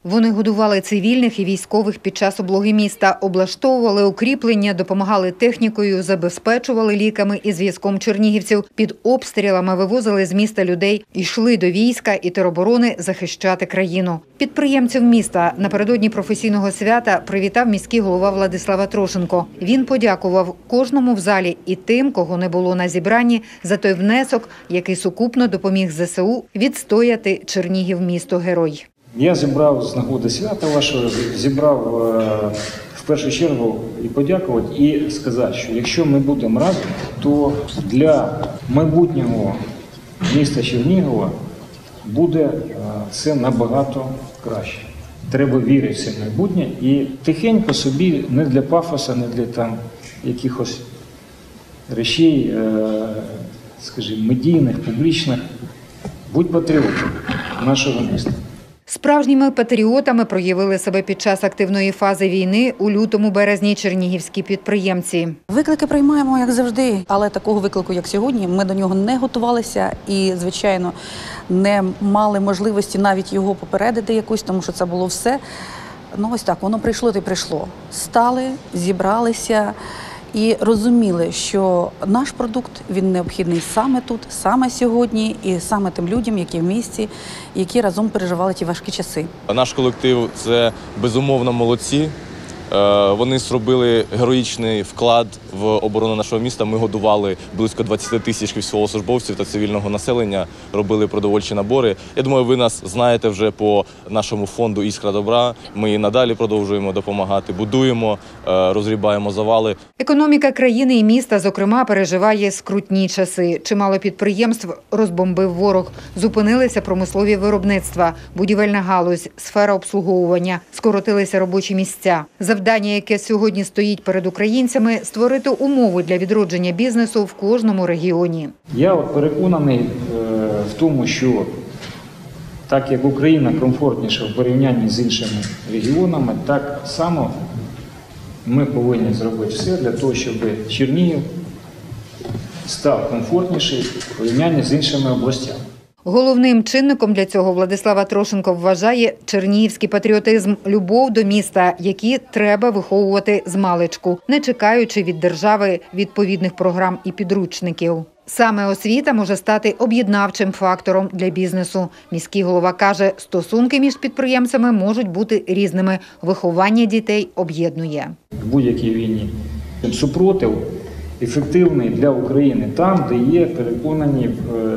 Вони годували цивільних і військових під час облоги міста, облаштовували укріплення, допомагали технікою, забезпечували ліками і зв'язком чернігівців. Під обстрілами вивозили з міста людей, йшли до війська і тероборони захищати країну. Підприємців міста напередодні професійного свята привітав міський голова Владислав Атрошенко. Він подякував кожному в залі і тим, кого не було на зібранні, за той внесок, який сукупно допоміг ЗСУ відстояти Чернігів місто-герой. Я зібрав з нагоди свята вашого, в першу чергу і подякувати, і сказати, що якщо ми будемо разом, то для майбутнього міста Чернігова буде це набагато краще. Треба вірити в це майбутнє і тихенько собі, не для пафоса, не для там якихось речей, скажімо, медійних, публічних, будь патріотом нашого міста. Справжніми патріотами проявили себе під час активної фази війни у лютому-березні чернігівські підприємці. Виклики приймаємо, як завжди, але такого виклику, як сьогодні, ми до нього не готувалися і, звичайно, не мали можливості навіть його попередити якусь, тому що це було все. Ну ось так, воно прийшло та й прийшло. Стали, зібралися і розуміли, що наш продукт, він необхідний саме тут, саме сьогодні і саме тим людям, які в місті, які разом переживали ті важкі часи. Наш колектив – це безумовно молодці. Вони зробили героїчний вклад в оборону нашого міста. Ми годували близько 20 тисяч військовослужбовців та цивільного населення, робили продовольчі набори. Я думаю, ви нас знаєте вже по нашому фонду «Іскра добра». Ми і надалі продовжуємо допомагати, будуємо, розгрібаємо завали. Економіка країни і міста, зокрема, переживає скрутні часи. Чимало підприємств розбомбив ворог. Зупинилися промислові виробництва, будівельна галузь, сфера обслуговування, скоротилися робочі місця. Завдання, яке сьогодні стоїть перед українцями – створити умови для відродження бізнесу в кожному регіоні. Я переконаний в тому, що так як Україна комфортніша в порівнянні з іншими регіонами, так само ми повинні зробити все для того, щоб Чернігів став комфортніший в порівнянні з іншими областями. Головним чинником для цього Владислав Атрошенко вважає чернігівський патріотизм, любов до міста, які треба виховувати змалечку, не чекаючи від держави відповідних програм і підручників. Саме освіта може стати об'єднавчим фактором для бізнесу. Міський голова каже, стосунки між підприємцями можуть бути різними. Виховання дітей об'єднує. В будь-якій війні супротив ефективний для України там, де є переконані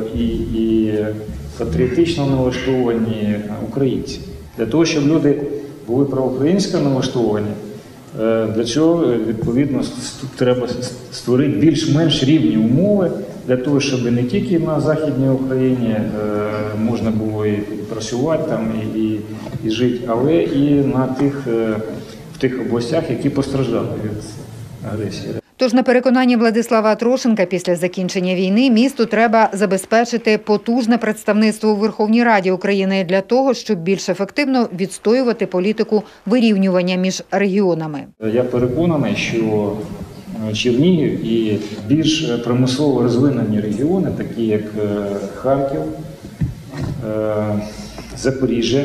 і патріотично налаштовані українці. Для того, щоб люди були проукраїнсько налаштовані, для цього, відповідно, треба створити більш-менш рівні умови для того, щоб не тільки на Західній Україні можна було і працювати там, і жити, але і в тих областях, які постраждали від агресії. Тож, на переконання Владислава Атрошенка, після закінчення війни місту треба забезпечити потужне представництво у Верховній Раді України для того, щоб більш ефективно відстоювати політику вирівнювання між регіонами. Я переконаний, що Чернігів і більш промислово розвинені регіони, такі як Харків, Запоріжжя,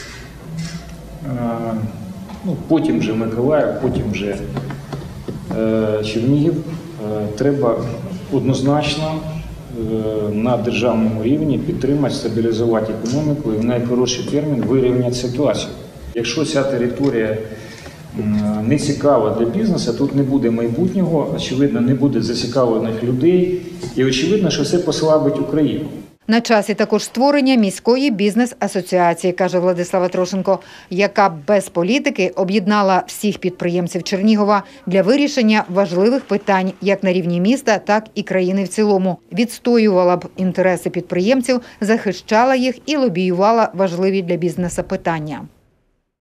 потім вже Миколаїв, потім вже Чернігів, треба однозначно на державному рівні підтримати, стабілізувати економіку і в найкоротший термін вирівняти ситуацію. Якщо ця територія не цікава для бізнесу, тут не буде майбутнього, очевидно, не буде зацікавлених людей і очевидно, що це послабить Україну. На часі також створення міської бізнес-асоціації, каже Владислав Атрошенко, яка без політики об'єднала всіх підприємців Чернігова для вирішення важливих питань як на рівні міста, так і країни в цілому. Відстоювала б інтереси підприємців, захищала їх і лобіювала важливі для бізнесу питання.